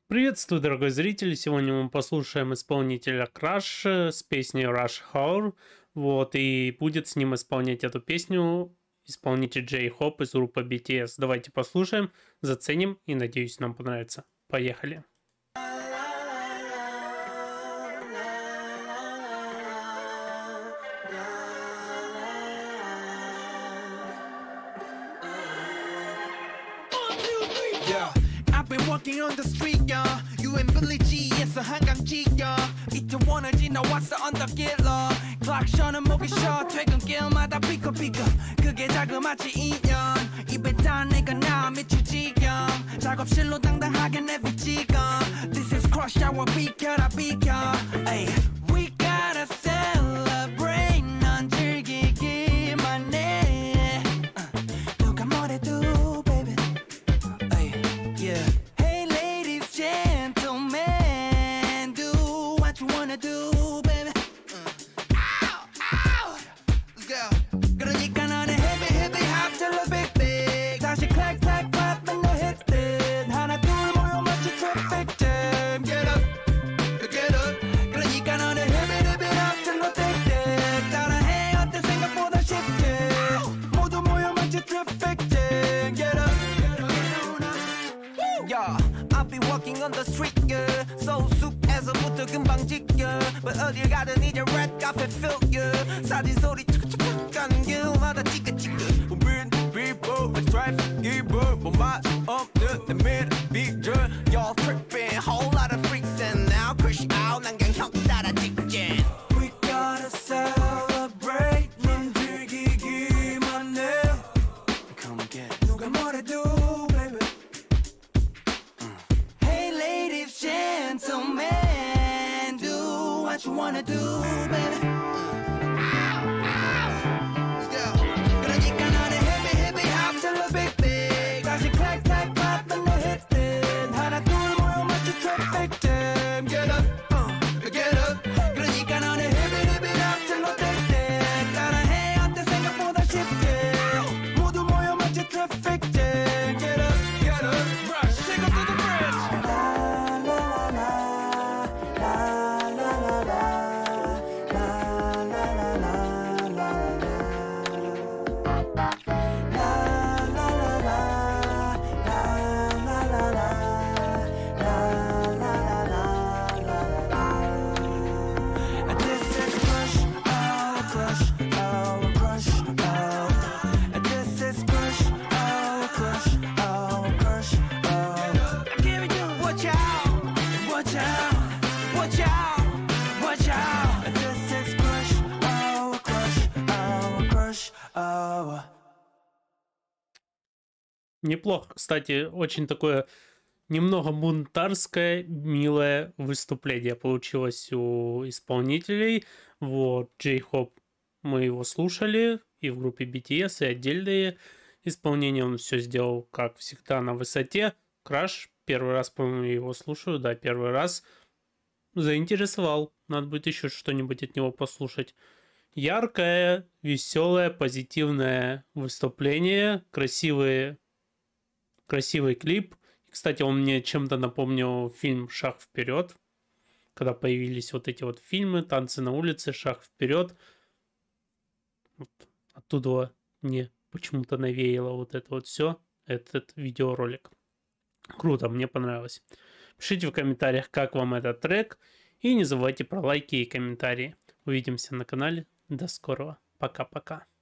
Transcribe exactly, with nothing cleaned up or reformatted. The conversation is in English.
Приветствую, дорогой зритель! Сегодня мы послушаем исполнителя Crush с песней Rush Hour. Вот, и будет с ним исполнять эту песню исполнитель J-Hope из группы би ти эс. Давайте послушаем, заценим и, надеюсь, нам понравится. Поехали! Yeah, I've been walking on the street, yeah. You and Billy G에서 한강지, yeah. 이태원을 지나왔어 언덕길로. 클락션은 목이 쉬어 퇴근길마다 삐걱삐걱. 그게 자그마치 인연. 입에 단 내가 나 미칠 지경. 작업실로 당당하게 내비치건. This is crush hour 비켜라 비켜. Ay, we gotta celebrate. 넌 즐기기만 해. uh, 누가 뭐래도 baby. Ay, yeah. Hey ladies, gentlemen, do what you wanna do, baby. Uh. Ow, ow. Let's go. 그러니까 너는 hippie hippie hop till the big big. 다시 clap clap clap and the hit it. 하나 둘 모여 마치 traffic jam. Get up, get up. 그러니까 너는 hippie hippie hop till the big big. 따라해 어때 생각보다 쉽지. 모두 모여 마치 traffic jam. Get up. Yeah, I'll be walking on the street, yeah. So 숲에서부터 금방 지겨. But 어딜 가든 이제 red carpet feel, yeah. 사진 소리 툭툭툭 가는 길마다 찌끄찌끄. We're people, let's drive, giver. 뭐 맛 없는 내 미래 비전. Y'all tripping, whole lot of freaks and now crush out. 난 그냥 형 따라 직진. We gotta celebrate. 넌 즐기기만 해. Come again. 누가 뭐래도 baby. Gentlemen, do what you wanna do, baby. Ow, ow. Let's go. 그러니까 너는 hippie hippie hop till the big big. 다시 clap clap clap and the hit it. 하나 둘 모여 마치 traffic jam. Get up, uh, get up. 그러니까 너는 hippie hippie hop till the big big. 따라해 어때 생각보다 쉽게. 모두 모여 마치 traffic jam. Get up, get up. Rush, take up to the bridge. Неплохо, кстати, очень такое немного бунтарское, милое выступление получилось у исполнителей. Вот, J-Hope, мы его слушали и в группе би ти эс, и отдельные исполнения. Он все сделал, как всегда, на высоте. Crush, первый раз, по-моему, его слушаю, да, первый раз. Заинтересовал, надо будет еще что-нибудь от него послушать. Яркое, веселое, позитивное выступление, красивые... Красивый клип. Кстати, он мне чем-то напомнил фильм «Шаг вперед», когда появились вот эти вот фильмы «Танцы на улице», «Шаг вперед». Вот. Оттуда мне почему-то навеяло вот это вот все, этот видеоролик. Круто, мне понравилось. Пишите в комментариях, как вам этот трек. И не забывайте про лайки и комментарии. Увидимся на канале. До скорого. Пока-пока.